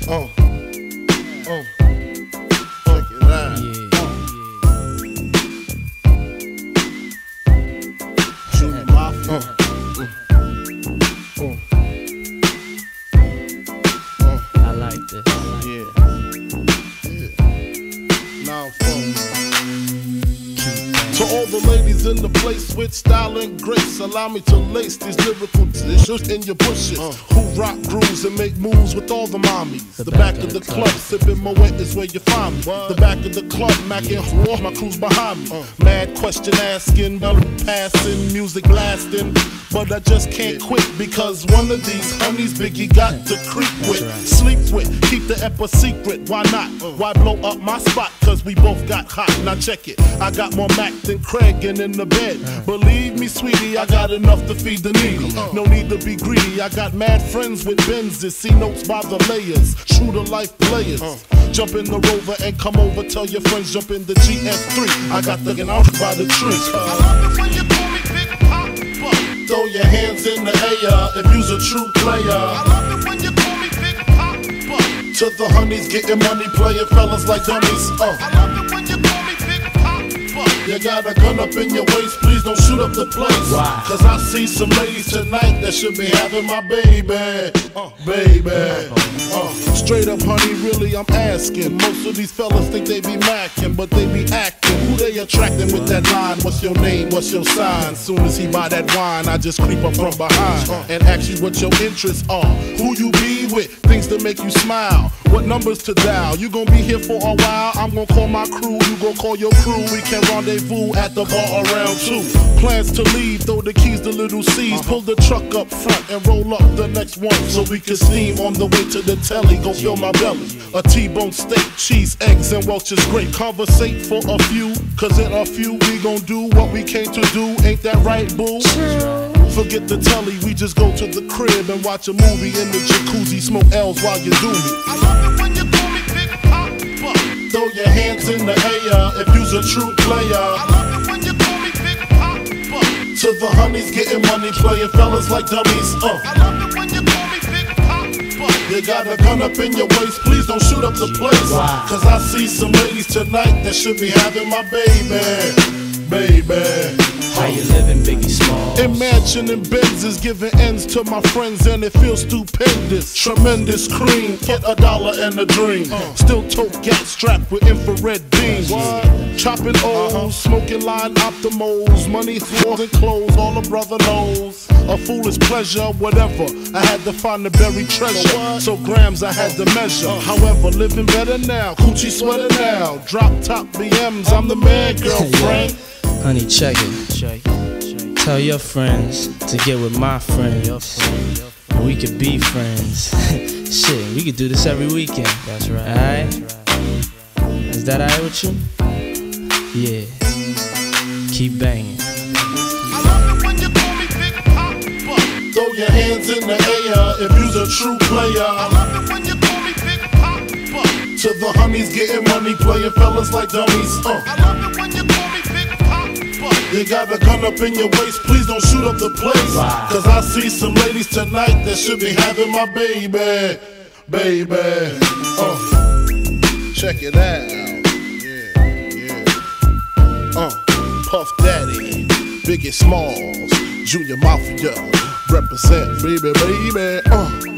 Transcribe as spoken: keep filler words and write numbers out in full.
Uh, uh, check it out. Yeah. Junior Mafia. Uh, uh, uh, I like this. yeah. Yeah. Now phone. To all the ladies in the place with style and grace, allow me to lace these lyrical dishes in your bushes. Uh, who rock grooves and make moves with all the mommies. The, the back, back of the, the club, club sipping Moet is where you find me. What? The back of the club, macking yeah. my crew's behind me. Uh, Mad question asking, passing, music blasting. But I just can't yeah. quit because one of these honeys Biggie got to creep with, right. sleep with, keep the ep a secret. Why not? Uh, Why blow up my spot? Cause we both got hot. Now check it. I got more Mac than Craig and in the bed. Uh, Believe me, sweetie, I got enough to feed the needy. Uh, no need to be greedy. I got mad friends with Benzes. See notes by the layers. True to life players. Uh, Jump in the Rover and come over. Tell your friends jump in the G S three. I got the out by the tree. Uh, I love it when you call me Big Poppa. Throw your hands in the air if you's a true player. I love it when you call me Big Poppa. To the honeys getting money, playing fellas like dummies. Uh. I love it when you call me Big Poppa. You got a gun up in your waist, please don't shoot up the place. Why? Cause I see some ladies tonight that should be having my baby. Uh, baby. Uh, straight up, honey, really, I'm asking. Most of these fellas think they be macking, but they be acting. Who they attracting with that line? What's your name? What's your sign? Soon as he buy that wine, I just creep up from behind and ask you what your interests are. Who you be with? Things that make you smile. What numbers to dial? You gon' be here for a while. I'm gon' call my crew. You gon' call your crew. We can rendezvous at the bar around two. Plans to leave, throw the keys to little C's. Pull the truck up front and roll up the next one so we can steam on the way to the telly. Go fill my belly. A T-bone steak, cheese, eggs, and Welch's grape. Conversate for a few, cause in a few we gon' do what we came to do. Ain't that right, boo? Forget the telly, we just go to the crib and watch a movie in the jacuzzi. Smoke L's while you do me. I love it when you call me Big Poppa. Throw your hands in the air if you's a true player. I love it when you call me Big Poppa. To the honeys getting money, playing fellas like dummies. Uh. I love it when you call me Big Poppa. You got a gun up in your waist, please don't shoot up the place. Wow. Cause I see some ladies tonight that should be having my baby. Baby. How you living, Biggie Smalls? Imagining Benzes giving ends to my friends and it feels stupendous. Tremendous cream, get a dollar and a dream. Uh. Still tote gas strapped with infrared beams. What? Chopping O's, uh-huh. smoking line optimals. Money, floors and clothes, all a brother knows. A foolish pleasure, whatever. I had to find the buried treasure. Uh, so grams I had to measure. Uh. However, living better now, coochie sweater now. Drop top B Ms, I'm the man, girlfriend. Honey, check it. Check it. Tell your friends to get with my friends. And we could be friends. Shit, we could do this every weekend. That's right. Alright? Is that alright with you? Yeah. Keep banging. I love it when you call me Big Poppa. Throw your hands in the air if you's a true player. I love it when you call me Big Poppa. To the honeys getting money, playing fellas like dummies. Uh. I love it when you call me Big Poppa. You got a gun up in your waist, please don't shoot up the place. Wow. Cause I see some ladies tonight that should be having my baby. Baby. Uh. Check it out. Yeah, yeah. Uh. Puff Daddy, Biggie Smalls, Junior Mafia, represent, baby, baby. Uh.